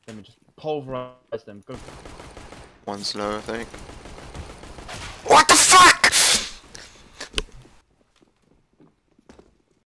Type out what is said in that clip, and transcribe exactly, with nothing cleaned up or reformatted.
and just pulverize them. Go. One's low, I think. What the fuck?